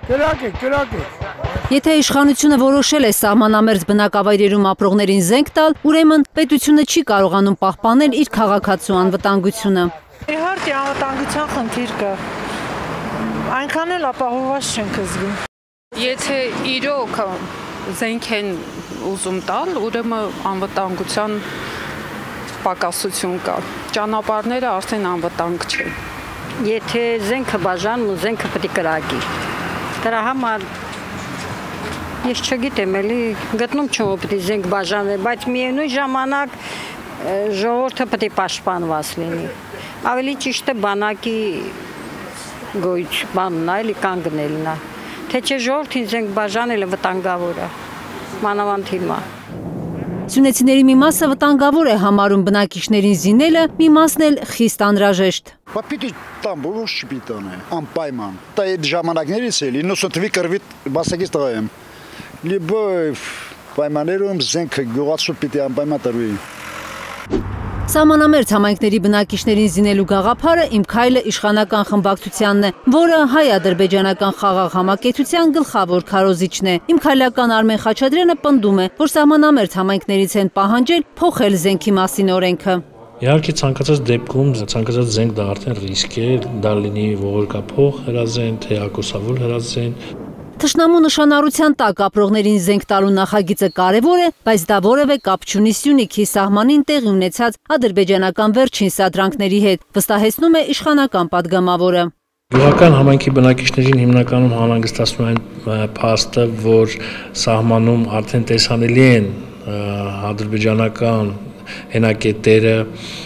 Կրակ է։ Եթե իշխանությունը որոշել է սահմանամերձ բնակավայրերում ապրողներին զենք տալ, ուրեմն պետությունը չի կարողանում պահպանել իր քաղաքացու անվտանգությունը։ Իհարկե անվտանգության խնդիր կա։ Այնքան էլ ապահովված չենք զգում։ Եթե իրոք զենք են ուզում տալ, ուրեմն անվտանգության պակասություն կա։ Ճանապարհները արդեն անվտանգ չեն։ Եթե զենքը բաժանում, զենքը պետք է կրակի։ Դրա համար ես չգիտեմ, էլի գտնում չեմ, որ պետք է զենք բաժանել, բայց միևնույն ժամանակ ժողովուրդը պետք է պաշտպանված լինի։ Ավելի ճիշտ է բանակի բանն է, էլի կանգնելն է։ Թե չէ ժողովրդին զենք բաժանելը վտանգավոր է, մանավանդ հիմա։ Սյունեցիների մի մասը վտանգավոր է համարում բնակիչներին զինելը, մի մասն էլ խիստ անհրաժեշտ։ Պիտի տան բոլոր շպիտան է, անպայման։ Դա այդ ժամանակներից է, 90 թվի կռվի բասակից տղա եմ։ Լիբո պայմաններում զենքը գյուղացու պիտի անպայման տրվի։ Սահմանամերձ համայնքների բնակիչներին զինելու գաղափարը Իմ քայլը իշխանական խմբակցությանն է, որը հայ-ադրբեջանական խաղաղ համակեցության գլխավոր քարոզիչն է։ Իմ քայլական Արմեն Խաչատրյանը պնդում է, որ սահմանամերձ համայնքներից են պահանջել փոխել զենքի մասին օրենքը։ Իհարկե ցանկացած դեպքում ցանկացած զենք դա արդեն ռիսկ է, դա լինի ողորկափող հրազեն, թե ակոսավոր հրազեն։ Թշնամու նշանառության տակ ապրողներին զենք տալու նախագիծը կարևոր է, բայց դա որևէ կապ չունի Սյունիքի սահմանին տեղի ունեցած ադրբեջանական վերջին սադրանքների հետ, վստահեցնում է իշխանական падգամավորը։ Գյուղական համայնքի բնակիչներին հիմնականում անհանգստացնում են փաստը, որ սահմանում արդեն տեսանելի են ադրբեջանական հենակետերը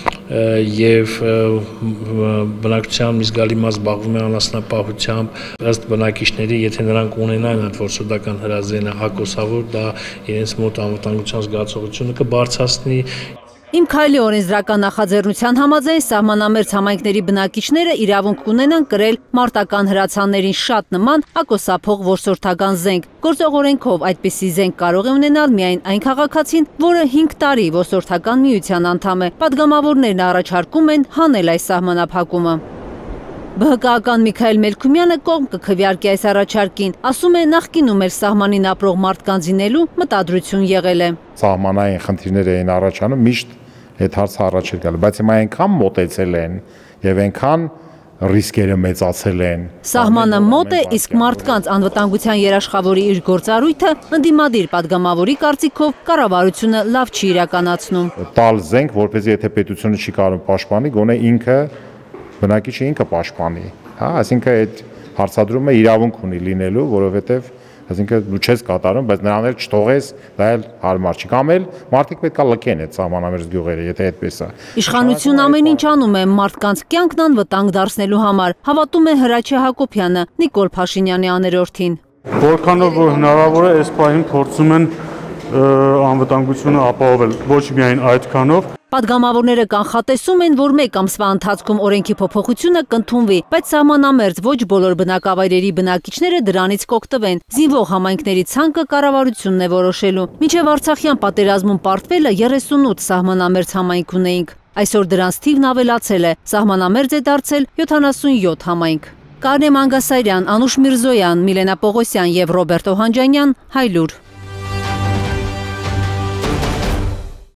եւ բնակչության մի զգալի մաս զբաղվում է անասնապահությամբ, ըստ բնակիչների, եթե նրանք ունենան այդ որսորդական հրազենը ակոսավոր, դա իրենց մոտ անվտանգության զգացողությունը կբարձրացնի։ Իմ քայլի օրենսդրական նախաձեռնության համաձայն սահմանամերձ համայնքների բնակիչները իրավունք կունենան կրել մարտական հրացաններին շատ նման ակոսափող որսորդական զենք։ Գործող օրենքով այդպիսի զենք կարող է ունենալ միայն այն քաղաքացին, որը 5 տարի որսորդական միության անդամ է։ Պատգամավորներն առաջարկում են հանել այս սահմանափակումը։ ԲՀԿ-ական Միքայել Մելքումյանը կողմ կքվեարկի այս առաջարկին, ասում է նախկինում էլ սահմանին ապրող մարդկանց զինելու մտադրություն եղել է։ Սահմանային խնդիրներ էին առաջանում, միշտ այդ հարցը առաջ էր գալու, բայց հիմա այնքան մոտեցել են եւ այնքան ռիսկերը մեծացել են։ Սահմանը մոտ է, իսկ մարդկանց անվտանգության երաշխավորի իր գործառույթը ընդդիմադիր падգամավորի կարծիքով կառավարությունը լավ չի իրականացնում։ Տալ զենք, որպեսզի եթե պետությունը չի կարող պաշտպանի, գոնե ինքը բնակիչը ինքը պաշտպանի, հա, այսինքն այդ հարցադրումը իրավունք ունի լինելու, որովհետև այսինքն դու չես կատարում, բայց նրան էլ չթողես, դա էլ հարմար չի, կամ էլ մարդիկ պետք է լքեն այդ սահմանամերձ գյուղերը, եթե այդպես է։ Իշխանությունն ամեն ինչ անում է մարդկանց կյանքն անվտանգ դարձնելու համար, հավատում է Հրաչյա Հակոբյանը, Նիկոլ Փաշինյանի աներորդին։ Որքանով որ հնարավոր է, այս պահին փորձում են անվտանգությունը ապահովել, ոչ միայն այդքանով։ Պատգամավորները կանխատեսում են, որ մեկ ամսվա ընթացքում օրենքի փոփոխությունը կընդունվի, բայց սահմանամերձ ոչ բոլոր բնակավայրերի բնակիչները դրանից կօգտվեն։ Զինվող համայնքների ցանկը կառավարությունն է որոշելու։ Մինչև Արցախյան պատերազմում պարտվելը 38 սահմանամերձ համայնք ունեինք։ Այսօր դրանց թիվն ավելացել է, սահմանամերձ է դարձել 77 համայնք։ Կարնե Մանգասարյան, Անուշ Միրզոյան, Միլենա Պողոսյան և Ռոբերտ Օհանջանյան, Հայլուր։